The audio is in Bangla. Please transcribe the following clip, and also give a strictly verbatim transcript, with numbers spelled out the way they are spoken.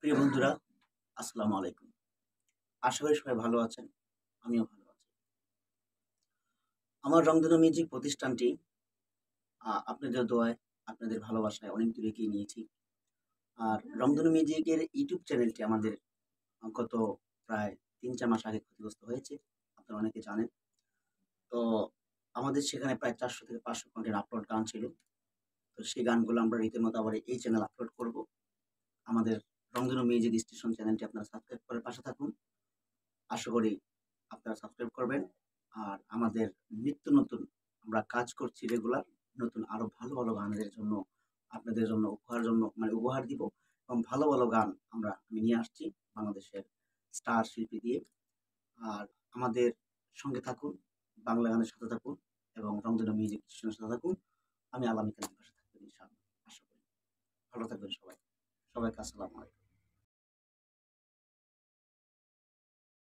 প্রিয় বন্ধুরা, আসসালামু আলাইকুম। আশা করি সবাই ভালো আছেন। আমিও ভালো আছি। আমার রংধনু মিউজিক প্রতিষ্ঠানটি আ আপনাদের দোয়ায়, আপনাদের ভালোবাসায় অনেক দূর এগিয়ে নিয়েছি। আর রংধনু মিউজিকের ইউটিউব চ্যানেলটি আমাদের আ গত প্রায় তিন চার মাস আগে ক্ষতিগ্রস্ত হয়েছে। আপনারা অনেকে জানেন। তো আমাদের সেখানে প্রায় চারশো থেকে পাঁচশো কন্টেন্ট আপলোড গান ছিল। তো সেই গানগুলো আমরা রীতিমতো আবার এই চ্যানেলে আপলোড করব। আমাদের রংধনু মিউজিক স্টেশন চ্যানেলটি আপনারা সাবস্ক্রাইব করে পাশে থাকুন। আশা করি আপনারা সাবস্ক্রাইব করবেন। আর আমাদের নিত্য নতুন আমরা কাজ করছি রেগুলার। নতুন আরো ভালো, ভালো গানের জন্য আপনাদের জন্য উপহার জন্য মানে উপহার দিব এবং ভালো, ভালো গান আমরা আমি নিয়ে আসছি বাংলাদেশের স্টার শিল্পী দিয়ে। আর আমাদের সঙ্গে থাকুন, বাংলা গানের সাথে থাকুন এবং রংধনু মিউজিক স্টেশনের সাথে থাকুন। আমি আগামীকাল পাশে থাকবেন ইনশাআল্লাহ। আশা করি। ভালো থাকবেন সবাই। সবাইকে আসসালামু আলাইকুম।